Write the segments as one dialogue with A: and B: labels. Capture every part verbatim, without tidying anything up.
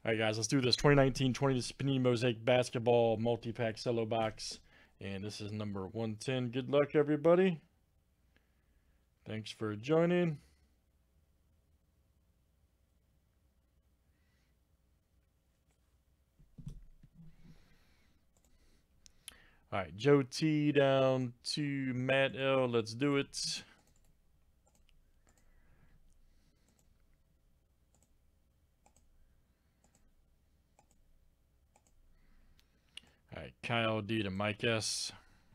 A: All right, guys, let's do this. twenty nineteen twenty Panini Mosaic Basketball Multi-Pack Cello Box. And this is number one ten. Good luck, everybody. Thanks for joining. All right, Joe T down to Matt L. Let's do it. All right, Kyle D to Mike S.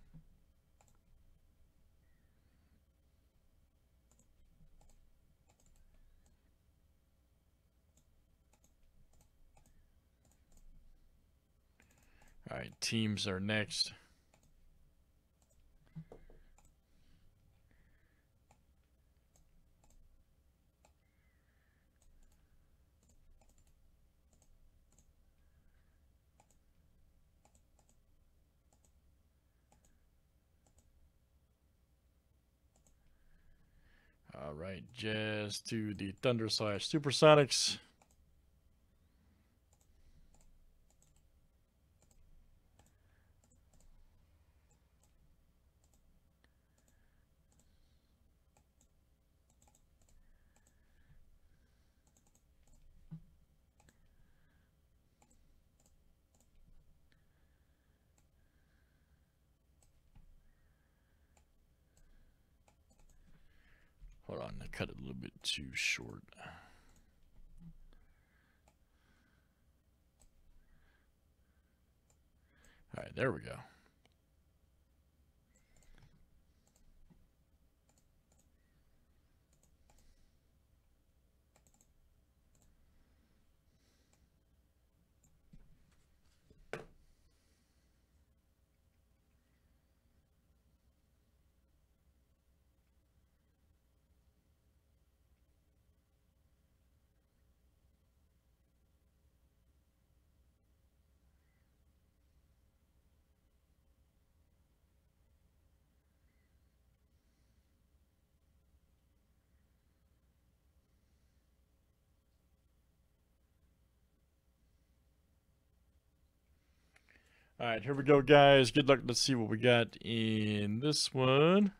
A: All right, teams are next. All right, Jazz to the Thunder slash Supersonics. Hold on, I cut it a little bit too short. All right, there we go. All right, here we go, guys. Good luck. Let's see what we got in this one.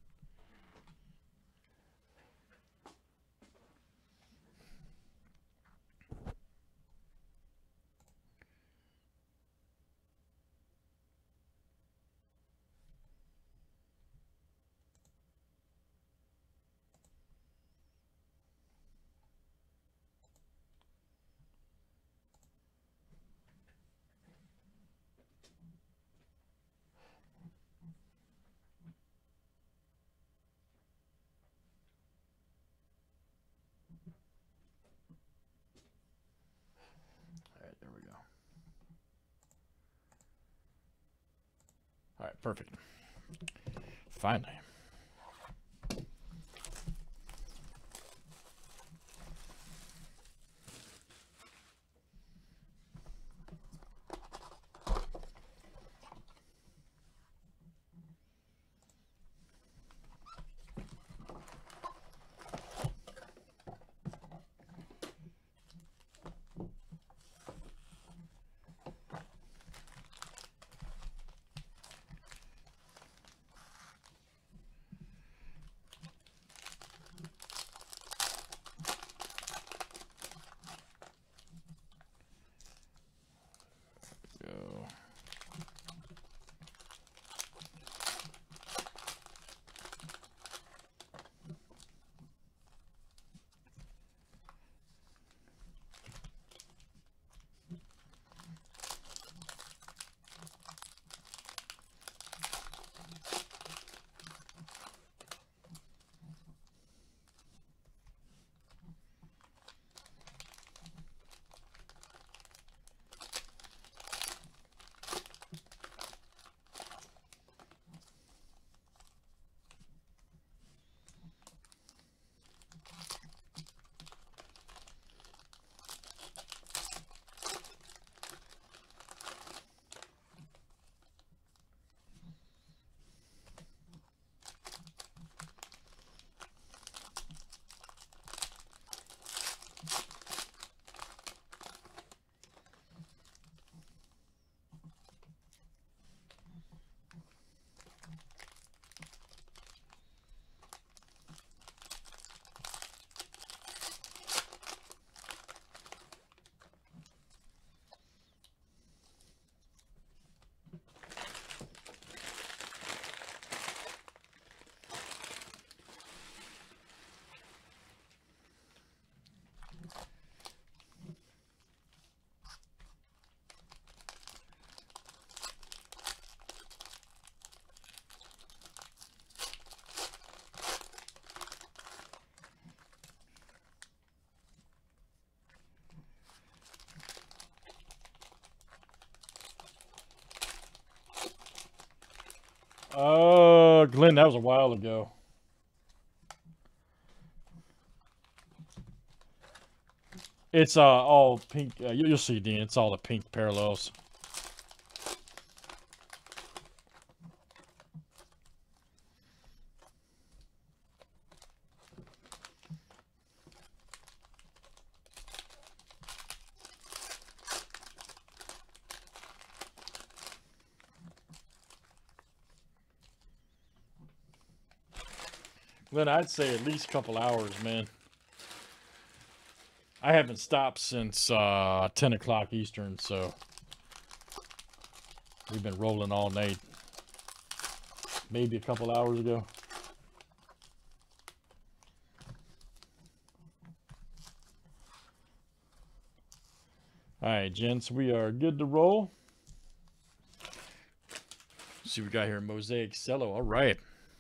A: All right, there we go. All right, perfect. Finally. Uh, Glenn, that was a while ago. It's uh all pink. Uh, you, you'll see, Dean. It's all the pink parallels. Glenn, I'd say at least a couple hours, man. I haven't stopped since uh, ten o'clock Eastern, so we've been rolling all night. Maybe a couple hours ago. All right, gents, we are good to roll. Let's see what we got here. Mosaic Cello. All right.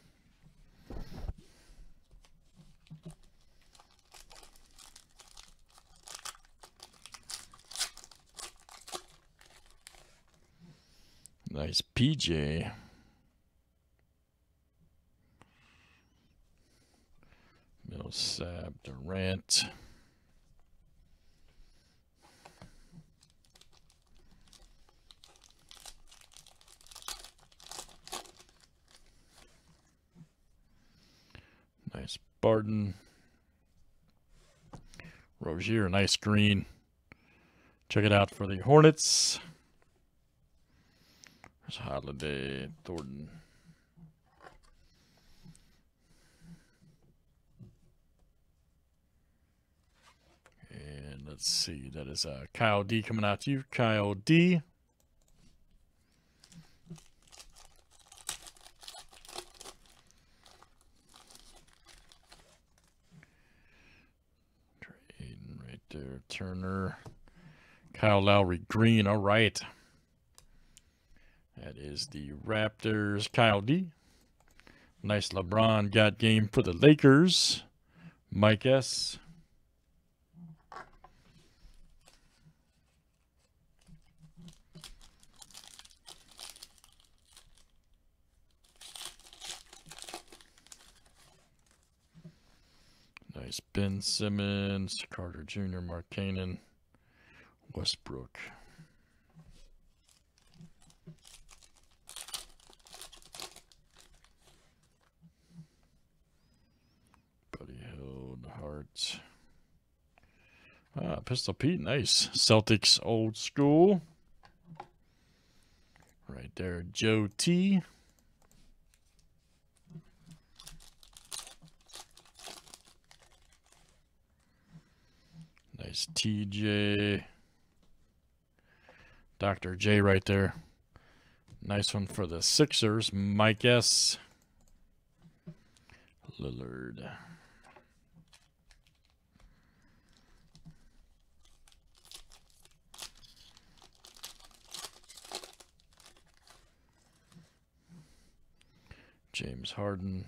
A: Nice P J. Millsap, Durant. Nice Barton. Rozier, nice green. Check it out for the Hornets. There's Holiday, Thornton. And let's see, that is uh, Kyle D coming out to you. Kyle D. Trading right there, Turner. Kyle Lowry, green, all right. That is the Raptors. Kyle D. Nice LeBron got game for the Lakers. Mike S. Nice Ben Simmons, Carter Junior, Mark Cannon, Westbrook. Hart. Ah, Pistol Pete, nice. Celtics old school. Right there, Joe T. Nice T J. Doctor J right there. Nice one for the Sixers. Mike S. Lillard. James Harden.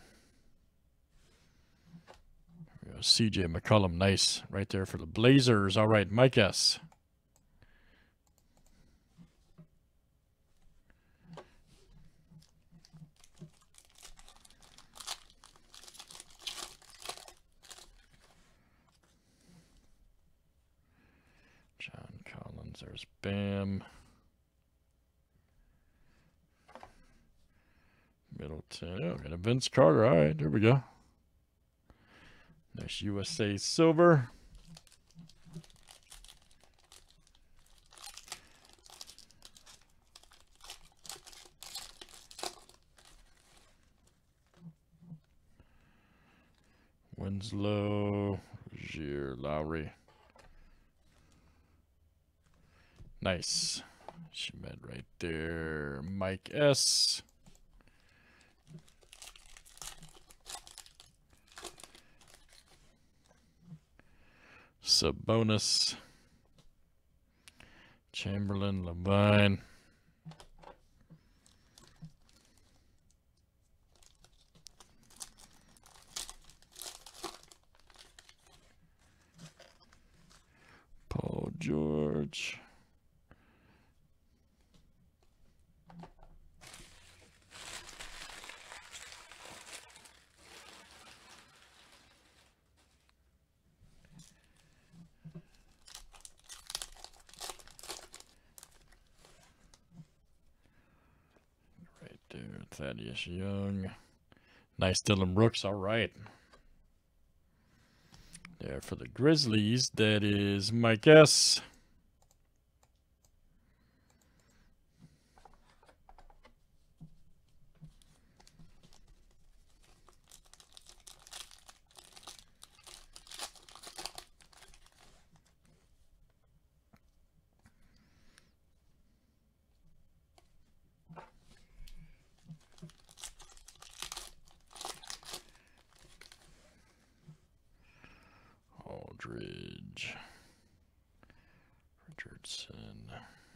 A: C J McCollum, nice. Right there for the Blazers. All right, Mike S. John Collins, there's Bam. Middleton. Oh, got a Vince Carter. All right, there we go. Nice U S A silver. Winslow, Rozier, Lowry. Nice. Schmidt right there. Mike S. Sabonis, Chamberlain, Levine, Paul George, Thaddeus Young. Nice Dylan Brooks. All right. There for the Grizzlies, that is Mike S. Aldridge, Richardson,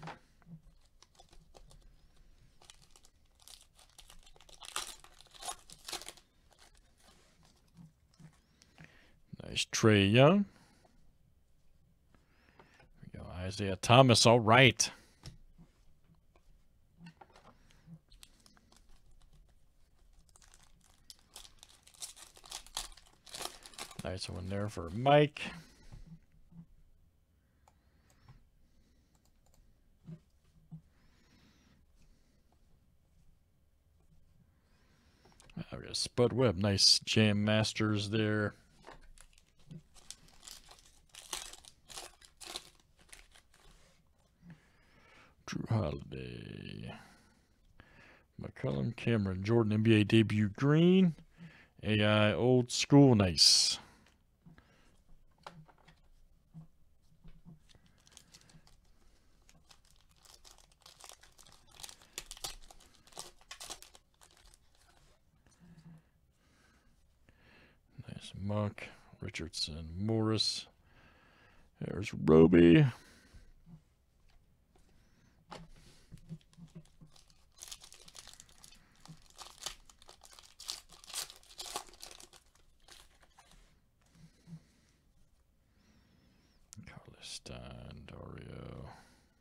A: nice Trae Young. There we go, Isaiah Thomas. All right. Nice one there for Mike. I've got Spud Webb. Nice Jam Masters there. Drew Holiday. McCollum, Cameron Jordan, N B A debut green. A I old school. Nice. Nice Monk, Richardson, Morris. There's Roby. Stein, Dario.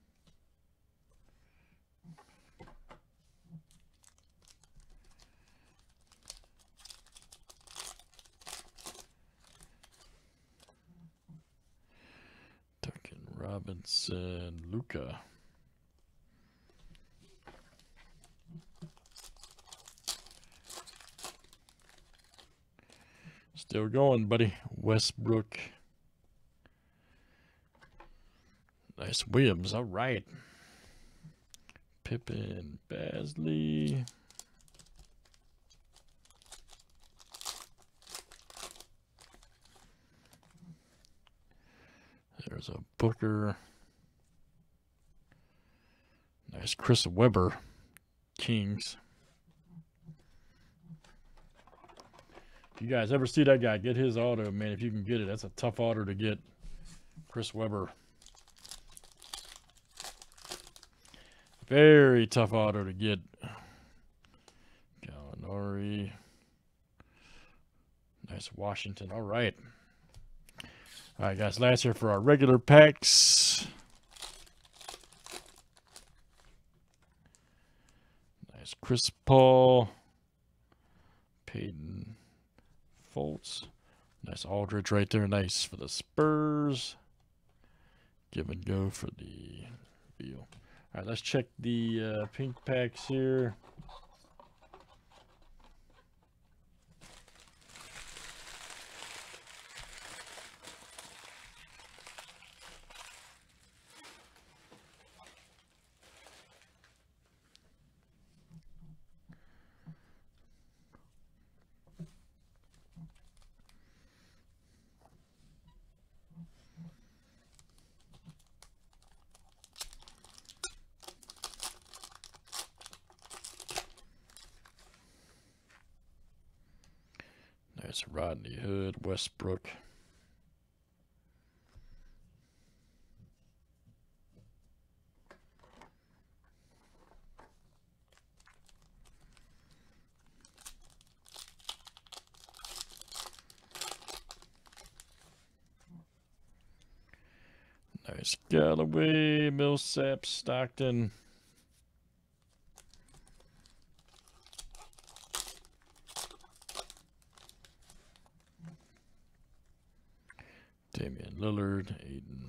A: Duncan Robinson, Luca. Still going, buddy. Westbrook. Nice Williams. All right. Pippen, Basley. There's a Booker. Nice Chris Webber, Kings. If you guys ever see that guy, get his auto, man. If you can get it, that's a tough auto to get. Chris Webber. Very tough auto to get. Gallinari. Nice Washington. All right. All right, guys. Last here for our regular packs. Nice Chris Paul. Peyton Fultz. Nice Aldridge right there. Nice for the Spurs. Give and go for the Beal. All right, let's check the uh, pink packs here. There's Rodney Hood, Westbrook. Nice Galloway, Millsap, Stockton. Damian Lillard, Aiden.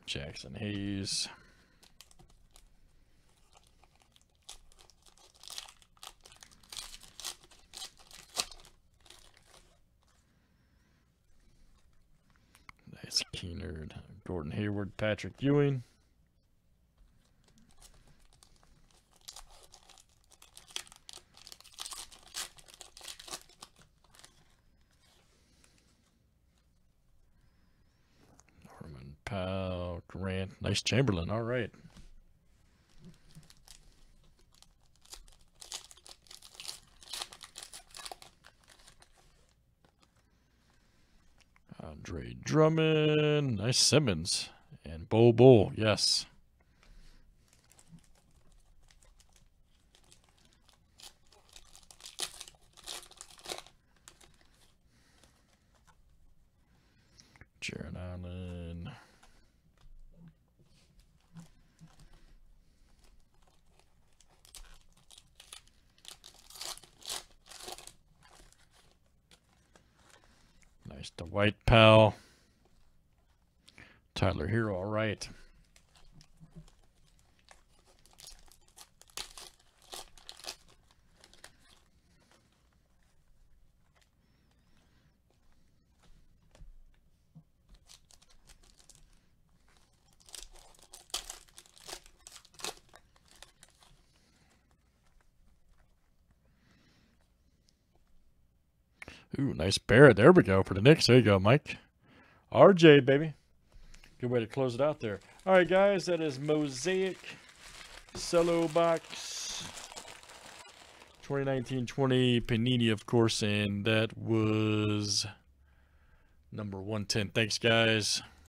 A: Jackson Hayes. That's Keenard. Gordon Hayward, Patrick Ewing. Norman Powell, Grant. Nice Chamberlain. All right. Andre Drummond. Nice Simmons. And Bo Bull. Yes. Jaron Allen. Nice Dwight Powell. Tyler Hero, all right. Ooh, nice Barrett. There we go for the Knicks. There you go, Mike. R J, baby. Good way to close it out there. All right, guys, that is Mosaic Cello Box twenty nineteen twenty Panini, of course, and that was number one ten. Thanks, guys.